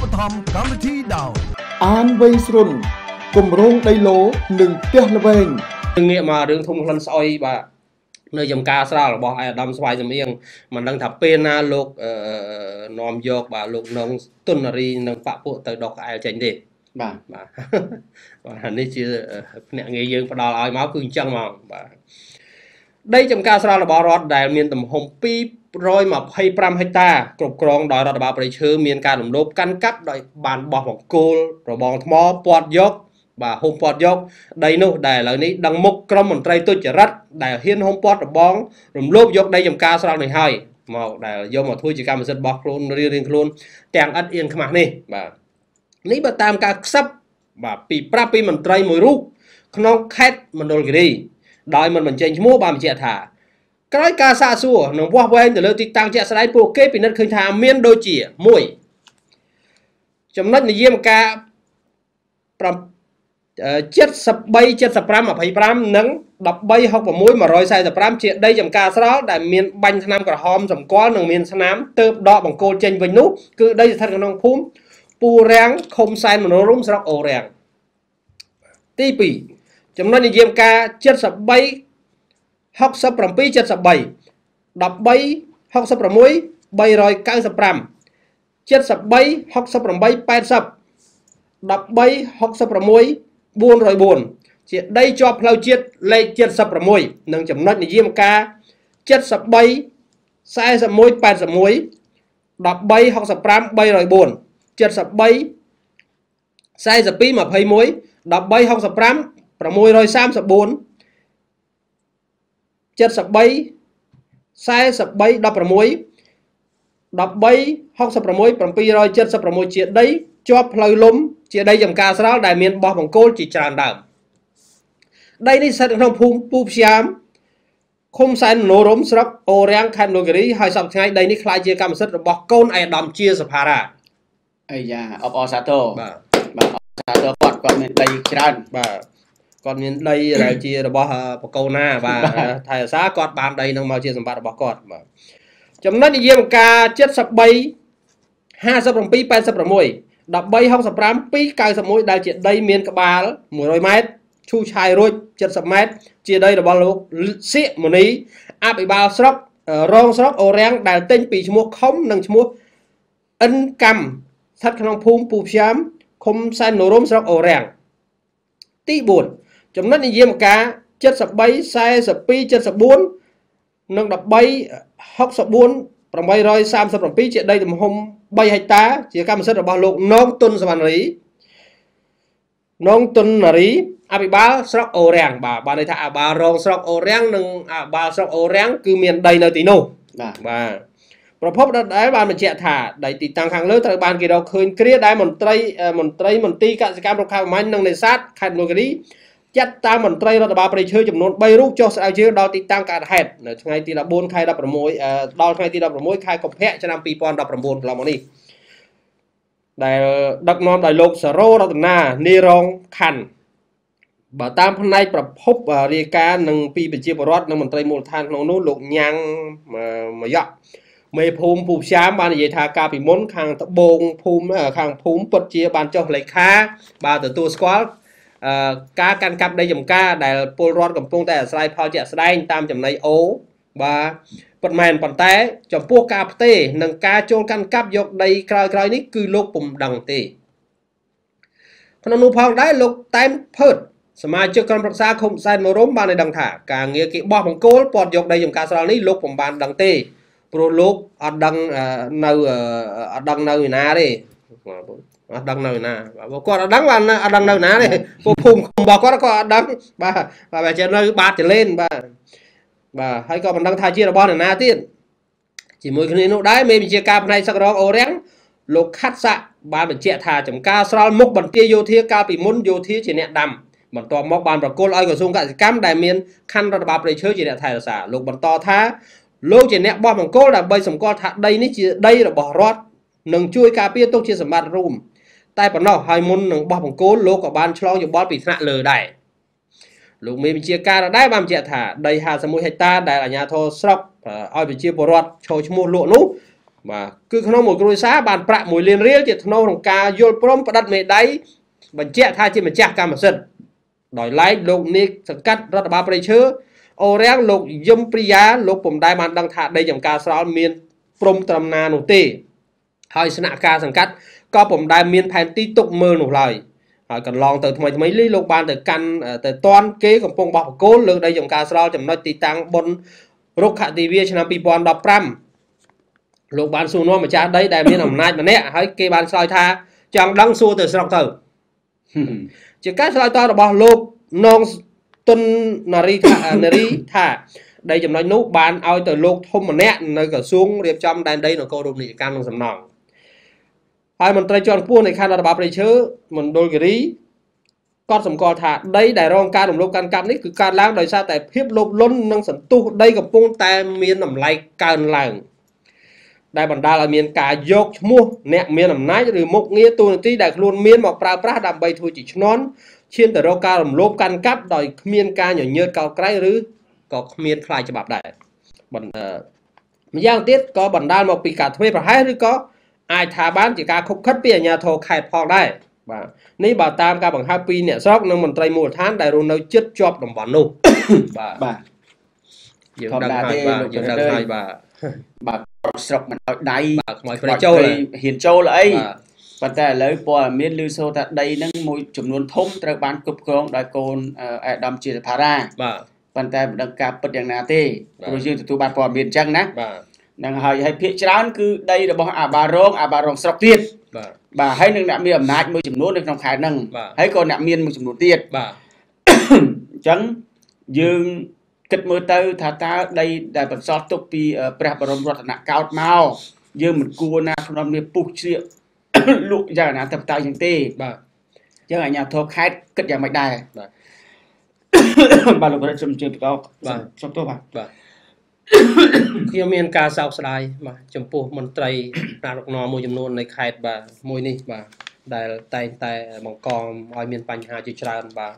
ធម្មកម្មវិធីដោយអានវៃស្រុនគម្រោងដីឡូនិងផ្ទះល្វែងងាកមករឿងធំក្លិនស្អុយបាទនៅចំការស្រាលរបស់អាយដាមស្វាយសំអៀងមិនដឹងថាពេលណាលោកនាំយកបាទលោកនងទុនរីនិងបពពួកទៅដកក្អែលចេញទេបាទនេះជាភ្នាក់ងារយើងផ្ដល់ឲ្យមកគឺអញ្ចឹងហ្មងបាទដីចំការស្រាលរបស់រដ្ឋដែលមានទំហំ225ហិកតាគ្រប់គ្រងដោយរដ្ឋបាលព្រៃឈើមានការរំលោភកាន់កាប់ដោយបានបោះបង្គោលរបងថ្មពាត់យកបាទហុំពាត់យកដីនោះដែលឥឡូវនេះដឹងមុខក្រមមន្ត្រីទុច្ចរិតដែលហ៊ានហុំពាត់របងរំលោភយកដីចំការស្រាលនេះហើយមកដែលយកមកធ្វើជាកម្មសិទ្ធិរបស់ខ្លួនរៀងខ្លួនទាំងឥតអៀនខ្មាស់នេះបាទនេះបើតាមការខ្សឹបបាទពីប្រាប់ពីមន្ត្រីមួយរូបក្នុងខេត្តមណ្ឌលគិរីដោយមិនបញ្ចេញឈ្មោះបានបញ្ជាក់ថាក្រោយការសាកសួរនិងវាស់វែងទៅលើទីតាំងជាក់ស្ដែងពួកគេពិនិត្យឃើញថាមានដូចជា1ចំណុចនិយមការ73 75 25និង1366 145ជាដីចំការស្រល់ដែលមានបាញ់ថ្នាំក្រហមសម្គាល់និងមានស្នាមទើបដកបង្គោលចេញវិញនោះគឺដីស្ថិតក្នុងភូមិពូរាំងឃុំសែនមនោរម្យស្រុកអូរាំងទី2ចំណុចនិយមការ73 67 73 13 66 395 73 68 80 13 66 404ជាដីជាប់ផ្លូវជាតិលេខ76និងចំណុចនិយមការ73 41 81 13 65 304 73 42 21 13 65 634 73 43 16 13 66 776ជាដីជាប់ផ្លូវលំជាដីចំការស្រាលដែលមានបោះបង្គោលជាច្រើនដើមដីនេះស្ថិតក្នុងភូមិពូព្យាមឃុំសែនមនោរម្យស្រុកអូរាំងខេត្តមណ្ឌលគិរីហើយសប្តាហ៍ថ្ងៃដីនេះក្លាយជាកម្មសិទ្ធិរបស់កូនអាយដាមជាសភារាអាយ៉ាអបអសាទរបាទអបសាទរគាត់មានដីច្រើនបាទគាត់មានដីដែលជារបស់បកូនណាបាទថៃអាសាគាត់បានដីនឹងមកជាសម្បត្តិរបស់គាត់បាទចំណុចនិយមការ73 57 86 1365 291ដែលជាដីមានក្បាល100ម៉ែត្រឈូសឆាយរួច70ម៉ែត្រជាដីរបស់លោកសៀកមនីអភិបាលស្រុករងស្រុកអូរាំងដែលទិញពីឈ្មោះខុំនិងឈ្មោះអិនកម្មស្ថិតក្នុងភូមិពូព្យាមឃុំសែនមនោរម្យស្រុកអូរាំងទី4ចំណុចនិយមការ73 42 74និង13 64 837ជាដីទំហំ3ហិកតាជាកម្មសិទ្ធិរបស់លោកនងទុនសវណ្ណរីនងទុននារីអភិបាលស្រុកអូរាំងបាទន័យថាអភិបាលរងស្រុកអូរាំងនិងអភិបាលស្រុកអូរាំងគឺមានដីនៅទីនោះបាទប្រភពដដែលបានបញ្ជាក់ថាដីទីតាំងខាងលើត្រូវបានគេរកឃើញគ្រាដែលមន្ត្រីមន្ទីរកសិកម្មរុក្ខាប្រមាញ់និងនេសាទខេត្តមណ្ឌលគិរីចាត់តាមមន្ត្រីរដ្ឋបាលព្រៃឈើចំនួន3រូបចុះស្រាវជ្រាវដល់ទីតាំងកើតហេតុនៅថ្ងៃទី14ខែ16ដល់ថ្ងៃទី16ខែកុម្ភៈឆ្នាំ2019កន្លងមកនេះដែលដឹកនាំដោយលោកសរោរតនានីរងខណ្ឌបើតាមផ្នែកប្រភពរាយការណ៍នឹងពីប្រជាពលរដ្ឋនិងមន្ត្រីមូលដ្ឋានក្នុងនោះលោកញ៉ាំងម៉ាយកមេភូមិពូព្យាមបាននិយាយថាការពីមុនខាងត្បូងភូមិខាងភូមិពិតជាបានចុះលេខាបាទទទួលស្គាល់ការកាន់កាប់ដីចំការដែលពលរដ្ឋកំពុងតែអាស្រ័យផលជាក់ស្ដែងតាមចំណីអូបាទប៉ុន្តែចំពោះការផ្ទេរនិងការចូលកាន់កាប់យកដីក្រោយៗនេះគឺលោកពុំដឹងទេក្នុងនោះផងដែរលោកតែនភើតសមាជិកក្រុមប្រឹក្សាឃុំសែនមនោរម្យបានដឹងថាការងារគេបោះបង្គោលពាត់យកដីចំការស្រាលនេះលោកពុំបានដឹងទេព្រោះលោកអត់ដឹងនៅឯណាទេអត់ដឹងនៅណាបាទគាត់អត់ដឹងបានអត់ដឹងនៅណាទេពួកភូមិរបស់គាត់ក៏អត់ដឹងបាទចេះនៅបាតចលេនបាទហើយក៏មិនដឹងថាជារបស់អ្នកណាទៀតជាមួយគ្នានោះដែរមេបញ្ជាការផ្នែកសឹករងអូរាំងលោកខាត់សាក់បានបញ្ជាក់ថាចំការស្រល់មុខបន្ទាយយោធាកាលពីមុនយោធាជាអ្នកដាំបន្ទាប់មកបានប្រគល់ឲ្យក្រសួងកសិកម្មដែលមានខណ្ឌរដ្ឋបាលព្រៃឈើជាអ្នកថែរក្សាលោកបន្តថាលោកជាអ្នកបោះបង្គោលដើម្បីសម្គាល់ថាដីនេះជាដីរបស់រដ្ឋនិងជួយការពារទុកជាសម្បត្តិរួមតែប៉ុណ្ណោះហើយមុននឹងបោះបង្គោលលោកក៏បានឆ្លងយោបល់ពីថ្នាក់លើដែរលោកមេបញ្ជាការដែរបានបញ្ជាក់ថាដី51ហិកតាដែលអាជ្ញាធរស្រុកឲ្យប្រជាពលរដ្ឋឈរឈ្មោះលក់នោះ bà cứ không một cối xá bàn prạ mùi liền riêng chỉ thâu đồng ca vô prom và đặt mề đáy bánh chè thay trên bánh chè cam mà sân đòi lái lục nick sẵn cắt rất là ba bầy chứa ô rác lục dâm priya lục bồm đai bàn đăng thạ đây dòng ca sao miền prom tầm na nụ tê hơi sẵn ca sẵn cắt có bồm đai miền phèn tí tục mơ nụ lời còn lòng từ mấy lý lục bàn từ căn từ toán kế còn phong bọc cố lượng đây dòng ca sao chấm nói tí tăng bon rục hạ tv cho năm pipon đọc pram lục bàn xu nó mà cha đấy đại miền nằm nay mà nè hãy kê bàn soi tha chẳng đăng xu từ sọc từ chỉ cách soi to là bỏ lục non tuân nari thả đây chấm nói nút bàn ao từ lục không mà nè nơi cả xuống điệp trong đàn đây là cô đục nị can sầm nòng hai mình trai chọn buôn này khai là bà bày chớ mình đôi cái đi con sầm co thả đấy đại rong ca đồng lục can cam đấy cứ can lang đời sao tại hiếp lục luôn nâng sẵn tu đây gặp buôn tai miền nằm lại can làng đại bản đa là miền cả dọc mua nè miền nằm nái rồi một nghĩa tu tí đại luôn miền một pra đầm bay thôi chỉ nón chiên từ rau ca làm lốp can cắp đòi miền ca nhỏ nhớt cao cái rứ có miền khai cho bạp đại bản giang tiết có bản đa một bị cả thuê và hai rứ có ai thả bán chỉ ca khúc khất bây nhà thầu khai phong đây và ní bà tam ca bằng happy nè sóc nên mình trai một tháng đại rồi nơi chết chọc đồng bản nụ bà dương đăng hai bà sọc mình ở đây mọi châu hiền châu lại và ta lấy bò miền lưu sâu tại đây nâng môi chủng luôn thông từ bán cục công đại côn đầm chỉ phá ra và ta đăng cặp bật đèn nà tê rồi dương tụi bạn bò miền trăng nè năng hay phía trán cứ đây là bò bà rong sọc tiệt bà hay nâng nạm miền nát môi chủng luôn được trong khải nâng hay còn nạm miền môi chủng luôn tiệt trắng dương kết mơ tơ thà ta đây đại bản sót tục pi prep barom rot nặng cao mau dương mình cua na không làm việc bục chuyện lụi ra là tập tay những tê chứ ở nhà thô khai cất nhà mạch đài bà lục có chấm chấm cao trong tôi bà khi miền ca sao sai mà chấm pu mình trai ra độc nò môi chấm nôn này khai bà môi ní bà đại tay bằng con oi miền panh hà chỉ tràn bà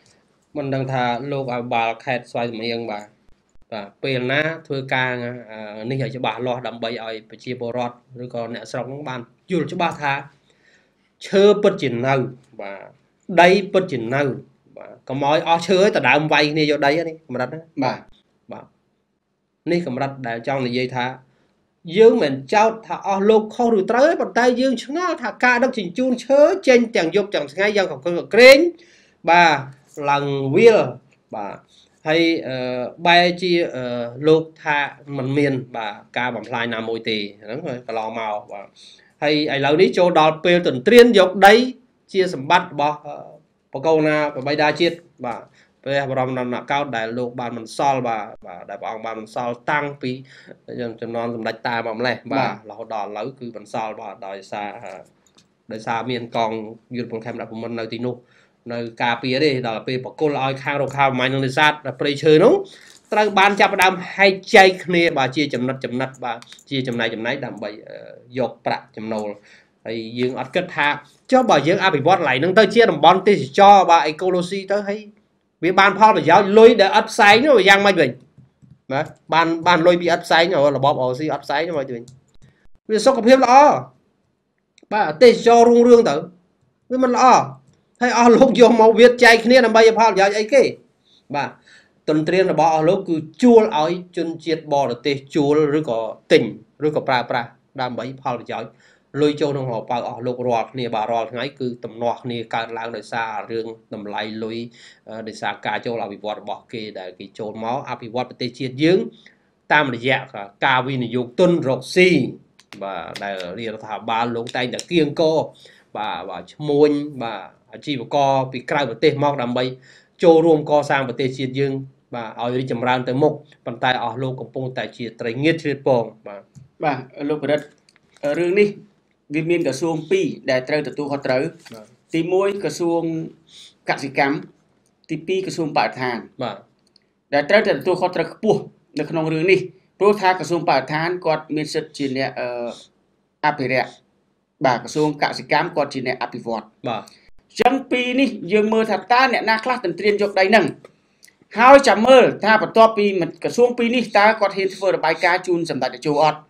mình đang thà lô bà khai xoay mà yên bà vàពេលណាធ្វើការនេះឲ្យច្បាស់លាស់ដើម្បីឲ្យប្រជាពលរដ្ឋឬក៏អ្នកស្រុកហ្នឹងបានយល់ច្បាស់ថាឈើពិតជានៅបាទដីពិតជានៅបាទកុំឲ្យអស់ឈើឲ្យតដើមវាយគ្នាយកដីនេះកម្រិតបាទនេះកម្រិតដែលចង់និយាយថាយើងមិនចោទថាអស់លោកខុសឬត្រូវទេប៉ុន្តែយើងឆ្ងល់ថាការដឹកជញ្ជូនឈើចេញទាំងយប់ទាំងថ្ងៃយ៉ាងកង្កឹងកក្រែងបាទឡើងវាលបាទហើយបែរជាលោកថាមិនមានបាទការបំផ្លាញណាមួយទេហ្នឹងកន្លងមកបាទហើយឥឡូវនេះចូលដល់ពេលទន្ទ្រានយកដីជាសម្បត្តិរបស់បកូនណាបបៃតាជាតិបាទព្រះបរមដំណាក់កោតដែលលោកបានបន្សល់បាទដែលព្រះអង្គបានបន្សល់តាំងពីចំនួនសម្ដេចតាមកម្លេះបាទរហូតដល់ឥឡូវគឺបន្សល់បាទដោយសារមានកងយុទ្ធពងខេមដាក់ប្រមិននៅទីនោះនៅការពារទេដល់ពេលបកគលឲ្យខាងរកខាវម៉ាញ់នឹងនេសាទព្រៃឈើនោះត្រូវបានចាប់ផ្ដើមហែកចែកគ្នាបាទជាចំណិតបាទជាចំណែកដើម្បីយកប្រាក់ចំណូលហើយយើងអត់គិតថាចុះបើយើងអភិវឌ្ឍកន្លែងហ្នឹងទៅជាតំបន់ទេសចរបាទអេកូឡូស៊ីទៅហើយវាបានផលប្រយោជន៍លុយដែលអត់ផ្សែងនោះយ៉ាងម៉េចវិញបាទបានលុយពីអត់ផ្សែងរបបអូស៊ីអត់ផ្សែងមកវិញវាសុខភាពល្អបាទទេសចររុងរឿងទៅវាមិនល្អហើយអស់លោកយកមកវាចែកគ្នាដើម្បីឲ្យផលប្រយោជន៍អីគេបាទទន្ទ្រានរបស់អស់លោកគឺជួលឲ្យជនជាតិបរទេសជួលឬក៏ទិញឬក៏ប្រើប្រាស់ដើម្បីផលប្រយោជន៍លុយចូលក្នុងហោប៉ៅអស់លោករាល់គ្នាបាទរាល់ថ្ងៃគឺទំនាស់គ្នាកើតឡើងដោយសាររឿងតម្លៃលុយដោយសារការចូលអភិវឌ្ឍរបស់គេដែលគេចូលមកអភិវឌ្ឍប្រទេសជាតិយើងតាមរយៈការវិនិយោគទុនរកស៊ីបាទដែលរដ្ឋាភិបាលលោកតែងតែគៀងគរបាទឈ្មួញបាទអាជីវករពីក្រៅប្រទេសមកដើម្បីចូលរួមកសាងប្រទេសជាតិយើងបាទឲ្យរីកចម្រើនទៅមុខប៉ុន្តែអស់លោកកំពុងតែជាត្រីងៀតជ្រៀតពងបាទលោកប្រឌិតរឿងនេះវាមានក្រសួង2ដែលត្រូវទទួលខុសត្រូវទី1ក្រសួងកសិកម្មទី2ក្រសួងបរិស្ថានបាទដែលត្រូវតែទទួលខុសត្រូវខ្ពស់នៅក្នុងរឿងនេះព្រោះថាក្រសួងបរិស្ថានគាត់មានសិទ្ធិជាអ្នកអភិរក្សបាទក្រសួងកសិកម្មគាត់ជាអ្នកអភិវឌ្ឍបាទចឹងពីនេះយើងមើលថាតើអ្នកណាខ្លះទន្ទ្រានយកដីហ្នឹងហើយចាំមើលថាបន្ទាប់ពីក្រសួងពីនេះតើគាត់ហ៊ានធ្វើរបាយការណ៍ជូនសម្ដេចតេជោអត់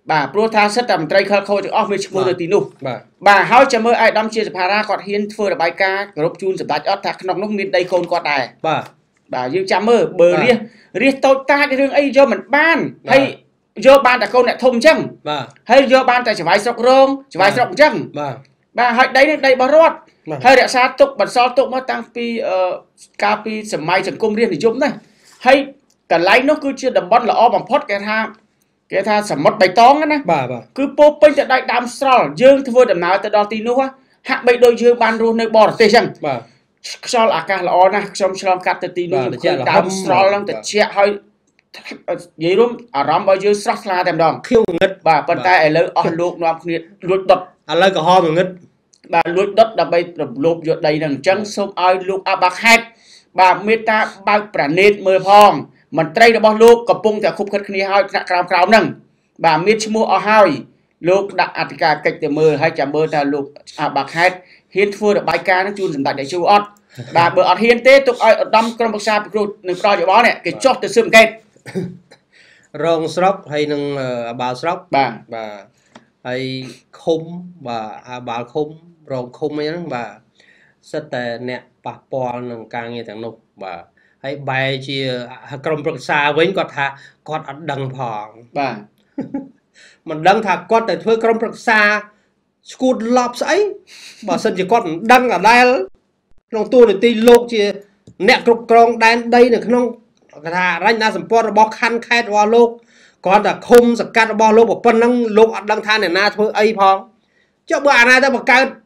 bà pro tha rất là trai khơi khôi được off mình mua được tí nụ bà hỏi cho mới ai đâm chia sập ra còn hiên phơi là bài ca group chun sập đạch thạc nông lúc miền đây khôn quạt đài bà dương chăm mơ bờ riêng tôi ta cái đường ấy do mình ban hay do ban tại câu này thông chăng hay do ban tại chỉ vài sọc rong chỉ vài sọc chăng bà hỏi đây bao rót hay đã xa tục bật so tục mà tăng pi capi sầm mai chẳng công riêng thì chúng này hay cả lấy nó cứ chưa đầm bón là o bằng phốt cái tha sầm mất bài tón á bà cứ pop bên tại đại đam sral dương thưa đầm nào tại đó tí nữa hạ bay đôi dương ban luôn nơi bò tê chăng sral à cả là o na trong sral cắt tí nữa đam sral lắm tại che hơi vậy đúng à rắm bao nhiêu sral là thèm đòn khiêu nghịch bà bên tay lấy o luộc nó luộc đập lấy cả ho mà nghịch bà luộc đất đập bay luộc vô đầy đằng trắng xôm ai luộc à bạc hẹp bà meta bao pranet mưa phong mình trai đã bao lúc cầm bung thì khúc khất kia hai cào cào nằng bà miết mua ở hai lúc đặt atika cách từ mưa hay chạm mưa ta lúc à bạc hết hiên phơi được bài ca nó chun dần tại để chu ót bà bữa ót hiên tết tục ai đâm con bạc sa bự nâng pro cho bó này cái chót từ xương kẹt rong sọc hay nâng bà sọc bà hay khung bà khung rong khung ấy bà rất là nè bà po nâng càng như thằng nục bà hay bài chia cầm bậc xa với con đằng phẳng bà mình đăng thà con tại thuê cầm bậc xa school lọp sấy bảo sân chỉ con đăng ở đây trong tôi để ti lô chia nẹt cục còng đan đây là không thà ranh na sầm po bọc khăn khai vào lô con là không sạc cắt bao lô một phân năng lô đăng than này na thuê ấy phong cho bữa nay ta bảo cái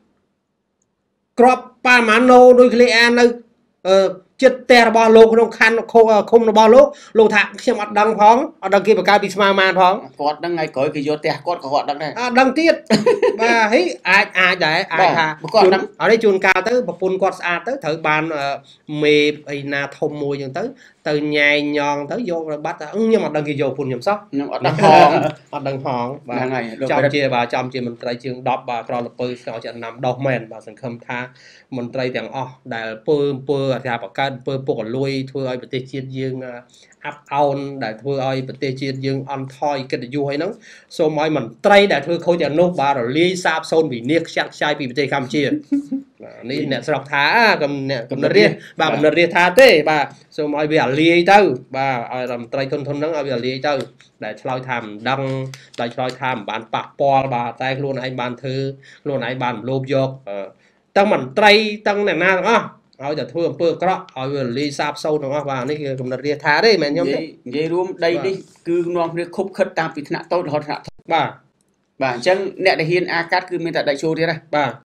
crop pa mano đôi khi ăn nơi chết tè bao lô không khăn không nó bao lô thạc xem mặt đăng phóng ở đằng kia mà cái bị smart man phóng quạt đăng ngay cởi cái vô tè quạt của họ đăng này đăng tiết và ấy ai đấy ai thà ở đây chuồn cao tới một phun quạt tới thử bàn mì na thông mùi như tới từ nhai nhòn tới vô rồi bắt nhưng mà đằng kia vô phun nhầm sóc đằng hòn và trong chia mình trai trường đọc và còn là pơ nó sẽ nằm đọc mền và sân khâm tha mình trai tiếng đại pơ thì bảo cái pơ còn lui thôi ai bật chiên dương áp on đại thôi ai bật chiên dương on thôi cái để vui nó số mọi mình trai đại thôi khôi tiền nốt bà rồi ly sáp xôn bị nick chắc sai bị bật cam chia ní nè sọc thá cầm nó riêng bà cầm nó riêng thá thế bà số mọi bị ly tới bà làm trai thôn nó bị ly tới để lôi tham đăng để lôi tham bàn bạc po bà tay luôn anh bàn thư luôn anh bàn lốp vô tăng mình trai tăng này na đó hỏi giờ thưa bơ có hỏi ly sáp sâu nữa và ní cầm nó riêng thá đấy mẹ nhóm vậy luôn đây đi cứ non cái khúc khất tam bị thạ tôi họ thạ bà chẳng nè để hiên a cát cứ mình tại đại show thế này